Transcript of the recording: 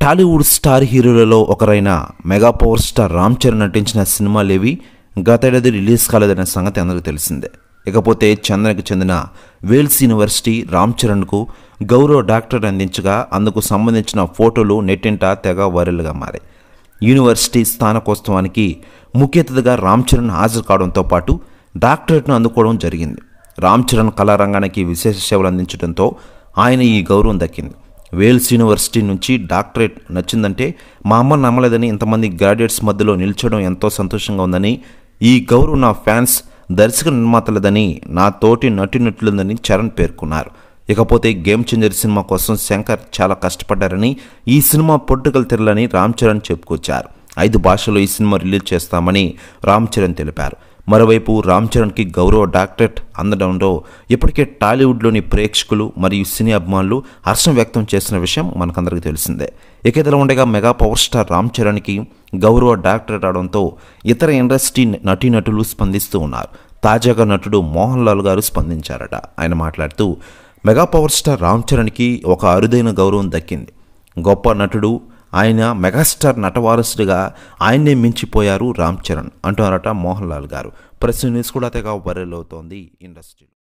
Tollywood star హీరోలలో ఒకరైన mega power star Ram Charan నటించిన సినిమాలేవి గతేడాది రిలీజ్ కాలేదనే సంగతి అందరికీ తెలిసిందే. ఇకపోతే చందనకు చెందిన వేల్స్ యూనివర్సిటీ రామ్ చరణ్కు గౌరవ డాక్టరేట్ అందించగా అందుకు సంబంధించిన ఫోటోలు నెట్టింట తెగ వైరల్గా మారాయి. యూనివర్సిటీ స్థానకోత్సవానికి ముఖ్య అతిథిగా రామ్ చరణ్ హాజరు కావడంతో పాటు డాక్టరేట్ను అందుకోవడం జరిగింది. రామ్ చరణ్ కళారంగానికి విశేష సేవలు అందించడంతో ఆయన ఈ గౌరవం దక్కింది. వేల్స్ యూనివర్సిటీ నుంచి డాక్టరేట్ నచ్చిందంటే మా అమ్మ నమ్మలేదని ఇంతమంది గ్రాడ్యుయేట్స్ మధ్యలో నిల్చోవడం ఎంతో సంతోషంగా ఉందని, ఈ గౌరవం నా ఫ్యాన్స్, దర్శక నిర్మాతలదని, నా తోటి నటినట్లుందని చరణ్ పేర్కొన్నారు. ఇకపోతే గేమ్ చేంజర్ సినిమా కోసం శంకర్ చాలా కష్టపడ్డారని, ఈ సినిమా పొట్టుకలు తెరలని రామ్ చరణ్ చెప్పుకొచ్చారు. 5 భాషల్లో ఈ సినిమా రిలీజ్ చేస్తామని రామ్ చరణ్ తెలిపారు. మరోవైపు రామ్ చరణ్కి గౌరవ డాక్టరేట్ అందడంలో ఇప్పటికే టాలీవుడ్లోని ప్రేక్షకులు మరియు సినీ అభిమానులు హర్షం వ్యక్తం చేసిన విషయం మనకందరికీ తెలిసిందే. ఇక ఇదిలా ఉండగా మెగా పవర్ స్టార్ రామ్ చరణ్కి గౌరవ డాక్టరేట్ అవడంతో ఇతర ఇండస్ట్రీ నటీనటులు స్పందిస్తూ ఉన్నారు. తాజాగా నటుడు మోహన్ లాల్ గారు స్పందించారట. ఆయన మాట్లాడుతూ, మెగా పవర్ స్టార్ రామ్ చరణ్కి ఒక అరుదైన గౌరవం దక్కింది. గొప్ప నటుడు ఆయన, మెగాస్టార్ నటవారసుడిగా ఆయన్నే మించిపోయారు రామ్ చరణ్ అంటున్నారట మోహన్ లాల్ గారు. ప్రెస్ న్యూస్ కూడా తెగ వైరల్ అవుతోంది ఇండస్ట్రీ.